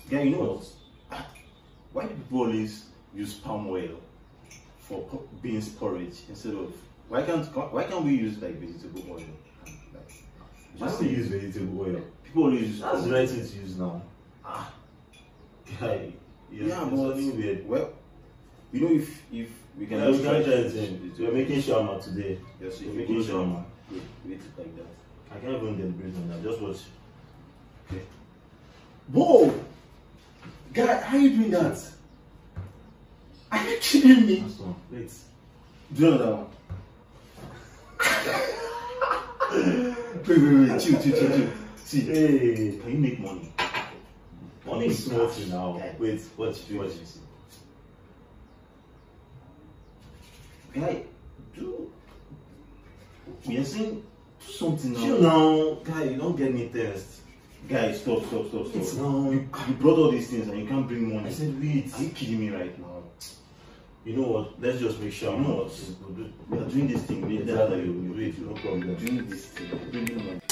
Guy, you know what? Why do people always use palm oil for beans porridge instead of why can't we use like vegetable oil? Like, Why don't we use vegetable oil? People always use That's the right thing to use now. Guy, Yeah, but weird. well, you know if we can We try can try it. We're making shawarma today. Yes, We're making shawarma. Wait it like that. I can't even deliberate on that. Just watch. Okay. Whoa! Guy, how are you doing that? Are you kidding me? Wait. Do another one. wait, chill. See, Hey, can you make money? money is small thing now. Guy. Wait, watch. Guy, we are saying do something now. Chill now, guy. You don't get me test. Guy, stop. It's now. You brought all these things and you can't bring money. I said wait. Are you kidding me right now? You know what? Let's just make sure. You know what? We are doing this thing. We That's that how you you wait. No problem. doing this thing. Bringing money.